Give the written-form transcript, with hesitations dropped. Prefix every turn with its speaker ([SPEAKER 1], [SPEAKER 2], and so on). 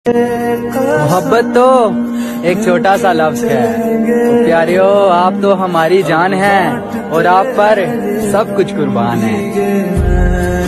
[SPEAKER 1] मोहब्बत तो एक छोटा सा लफ्ज है। तो प्यारियो, आप तो हमारी जान हैं और आप पर सब कुछ कुर्बान है।